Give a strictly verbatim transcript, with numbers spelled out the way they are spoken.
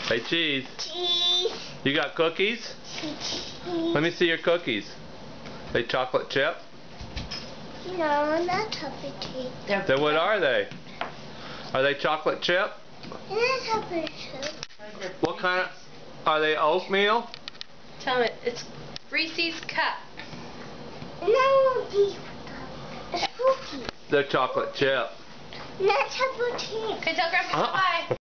Say cheese. Cheese. You got cookies? Cheese. Let me see your cookies. They chocolate chip? No, not chocolate chip. They're Then what are they? Are they chocolate chip? Not chocolate chip. What kind of... Are they oatmeal? Tell me, it's Reese's Cup. No, these it's cookies. They're chocolate chip. Not chocolate chip. Okay, tell Grandpa Uh-uh. bye.